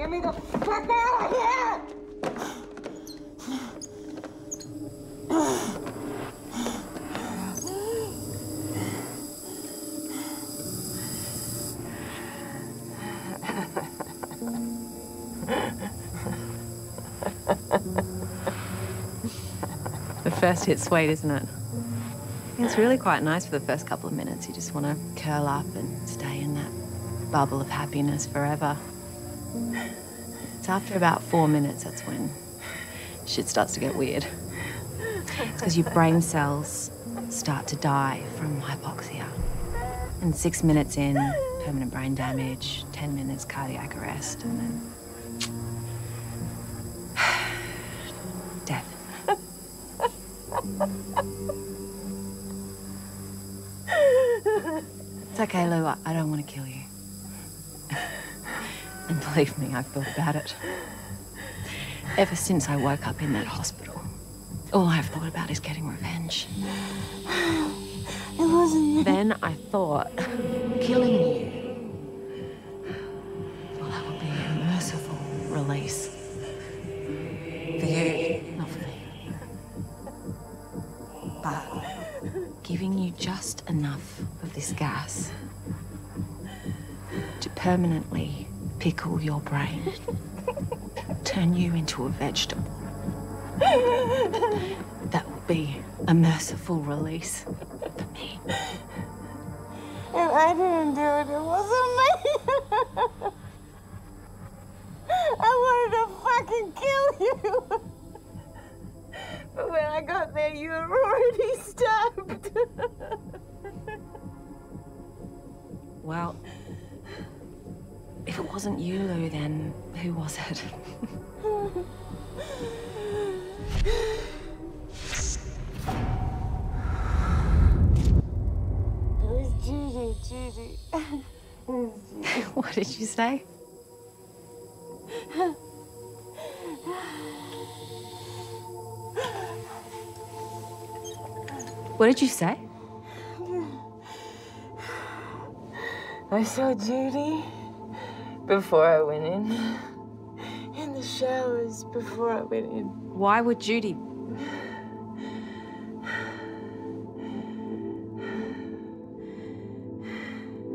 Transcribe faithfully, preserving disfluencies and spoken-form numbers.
Get me the fuck out of here! The first hit's sweet, isn't it? It's really quite nice for the first couple of minutes. You just want to curl up and stay in that bubble of happiness forever. It's after about four minutes that's when shit starts to get weird. It's because your brain cells start to die from hypoxia. And six minutes in, permanent brain damage, ten minutes cardiac arrest, and then death. It's okay, Lou. I, I don't want to kill you. And believe me, I've thought about it. Ever since I woke up in that hospital, all I've thought about is getting revenge. It wasn't me. Then I thought, killing you, well, that would be a merciful release. For you, not for me. But giving you just enough of this gas to permanently pickle your brain, turn you into a vegetable. That would be a merciful release for me. And I didn't do it, it wasn't me. I wanted to fucking kill you. But when I got there, you were already stabbed. Well, if it wasn't you, Lou, then who was it? It was Judy, Judy. It was Judy. What did you say? What did you say? I saw Judy before I went in. In the showers before I went in. Why would Judy